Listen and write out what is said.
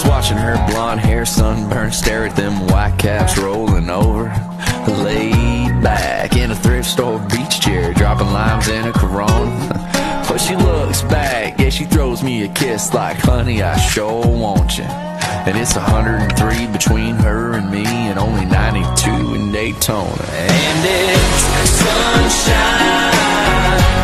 Just watching her blonde hair sunburn, stare at them white caps rolling over. Laid back in a thrift store beach chair, dropping limes in a Corona. But she looks back, yeah, she throws me a kiss like, honey, I sure want you. And it's 103 between her and me, and only 92 in Daytona. And it's sunshine